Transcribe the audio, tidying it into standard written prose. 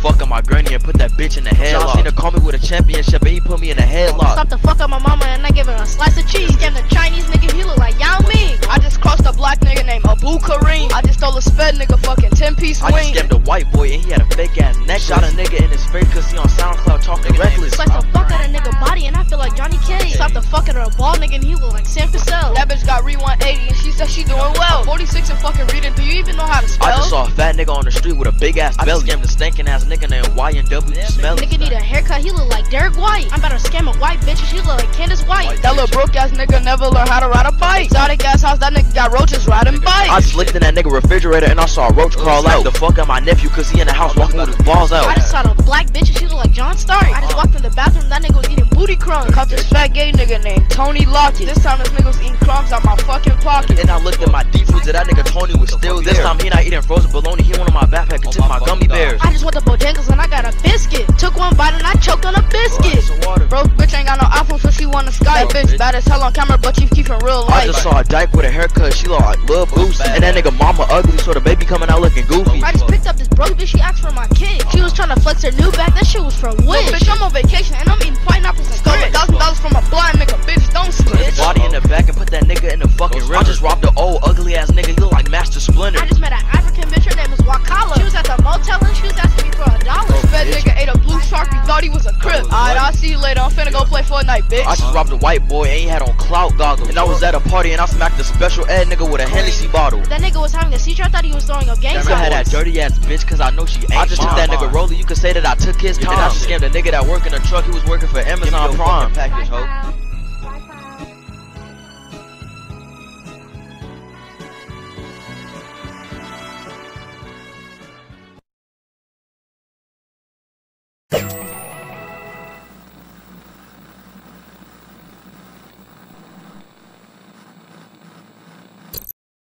fuck up my granny and put that bitch in the headlock. John Cena call me with a championship and he put me in the headlock. Stop the fuck up my mama and I give her a slice of cheese. Scam the Chinese nigga, he look like Yao Ming. I just crossed a black nigga named Abu Kareem. I just stole a sped nigga fucking 10-piece wing. I just scammed a white boy and he had a fake ass neck. Shot a nigga in his face cause he on SoundCloud talking reckless. Slice the fuck out of nigga body and I feel like Johnny Cage. Stop the fuck out of a ball nigga and he look like Sam Cassell. That bitch got re 180 and she said she doing well. 46 and fucking reading, do you even know how to spell? I just saw a fat nigga on the street with a big ass belly. I scammed a stinking ass nigga named Y&W Smell. Nigga need a haircut, he look like Derek White. I'm about to scam a white bitch and she look like Candace White. That little broke ass nigga never learned how to ride a bike. Exotic ass house, that nigga got roaches riding bikes. I just looked in that nigga refrigerator and I saw a roach crawl out. The fuck out my nephew cause he in the house walking with his balls out. I just saw a black bitch and she look like John Stark. I just walked in the bathroom, that nigga was eating booty crumbs. Caught this fat gay nigga named Tony Lockett. This time this nigga was eating crumbs out my fucking pocket. And I looked at my deep foods and that nigga Tony was still there. This time he not eating frozen bologna, he went on my backpack and took my gummy bears. I just went to Bojangles and I got a biscuit. Took one bite and I choked on a biscuit. Broke bitch ain't got no iPhone so she wanna Skype. That bitch bad as hell on camera but she keep in real life. I just saw a dyke with a haircut, she look like Lil Boosie. And that nigga mama ugly so the baby coming out looking goofy. I just picked up this broke bitch, she asked for my kid. She was trying to flex her new bag, that shit was from Wish. Bitch, I'm on vacation and I'm eating pineapples and stole $1,000 from a blind nigga, bitch, don't snitch. Body in the back and put that nigga in the fucking river. I just robbed an old ugly ass nigga, he look like Master Splinter. I just met an African bitch, her name was Wakala. She was at the motel and she was asking me for $1. Fed nigga ate a blue shark, he thought he was a crip. Alright, I'll see you later, I'm finna go play Fortnite, bitch. I just robbed a white boy and he had on clout goggles. And I was at a party and I smacked a special ed nigga with a Hennessy bottle. That nigga was having a seizure, I thought he was throwing up gang signs. I had that dirty ass bitch cause I know she ain't. I just took that nigga Rolly, you could say that I took his time. And I just scammed a nigga that worked in a truck, he was working for Amazon Prime.